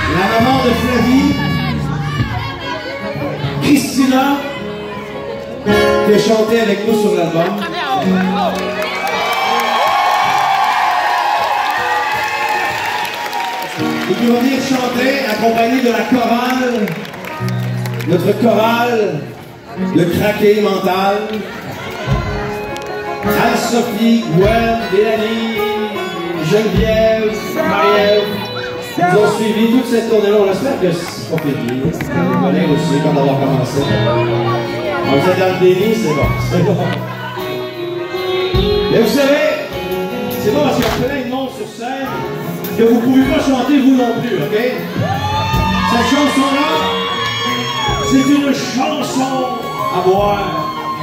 la maman de Flavie, Christina, qui a chanté avec nous sur l'album. Et qui va venir chanter, accompagné de la chorale, notre chorale, le craqué mental. Anne-Sophie, Gwen, Mélanie, Geneviève, Marie-Ève nous ont suivi toute cette tournée-là. On espère que c'est pas fini. Les collègues aussi, quand on va commencer. On vous êtes dans le déni, c'est bon. C'est bon. Et vous savez, c'est bon parce qu'il y a plein de monde sur scène que vous ne pouvez pas chanter vous non plus, ok? Cette chanson-là, c'est une chanson à boire.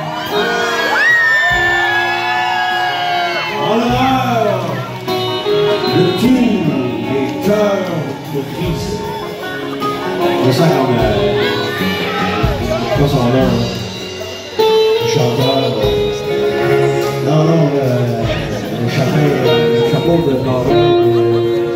En l'honneur de tous les cœurs de Christ. On sent comme pas son nom, le chanteur. Non, le chapeau de Paris.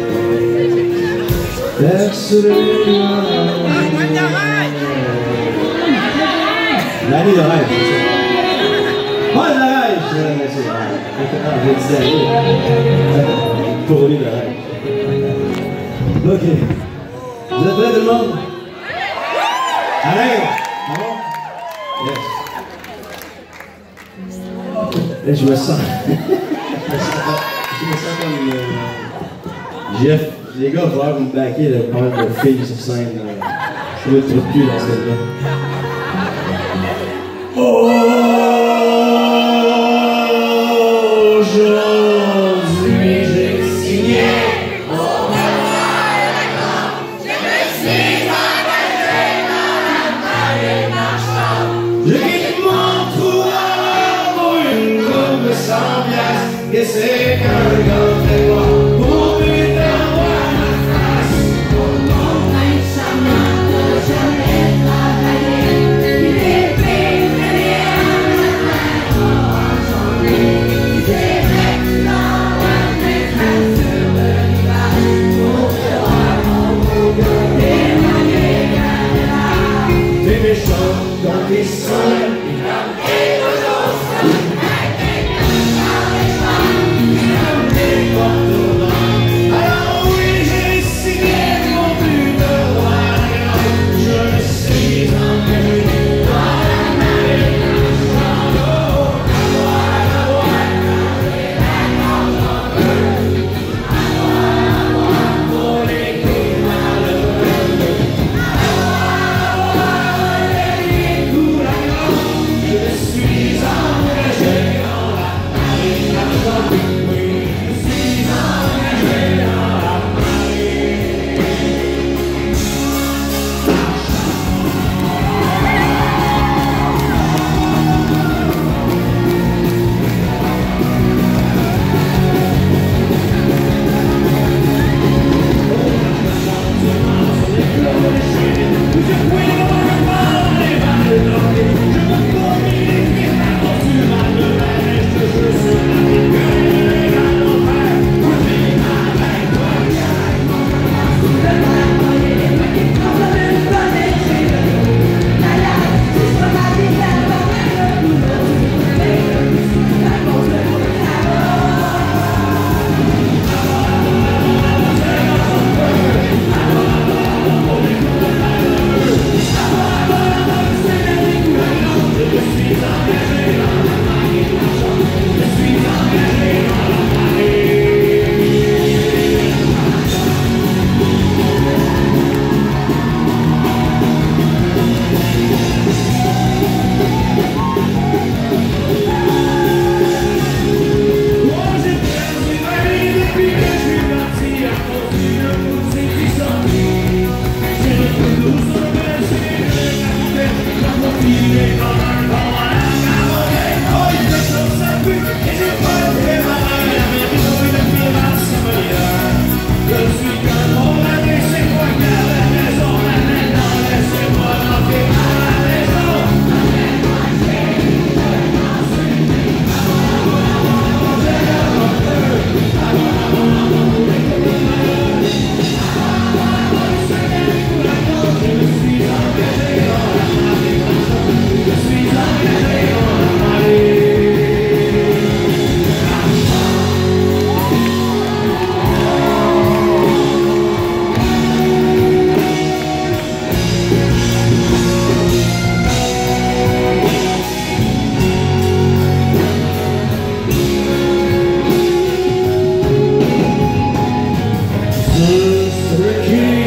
L'année de rêve. Pas de rêve, c'est vrai. Pour lui de rêve. Ok. Vous êtes prêts tout le monde? Allez! Ah bon? Yes. Je me sens. Je me sens comme. Jeff, les gars vont avoir me baquer le pas de filles sur scène. Je vais être trop de cul dans cette là. Aujourd'hui, j'ai signé. Que c'est qu'un grand témoin pour putain voir ma face. Mon chemin de jamais travailler. Il est fait derrière la main. C'est vrai que dans la maîtresse sur le rivage. Pour te voir mon cœur témoigner qu'un des méchants quand ils sont.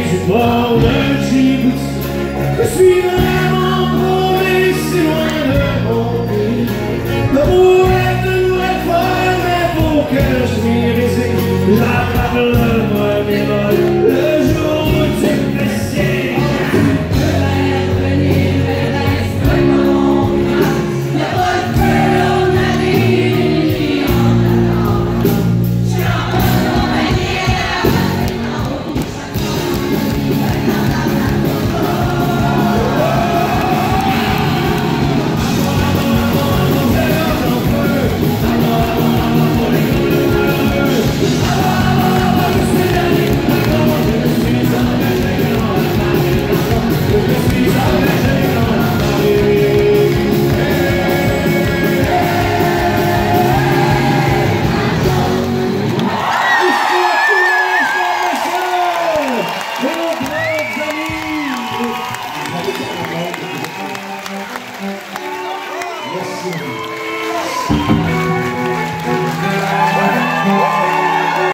je bord de Djibouti. Je suis vraiment paumé, si loin de mon pays. L'amour est une nouvelle folle, mais pour que je m'y résigne, j'attrape le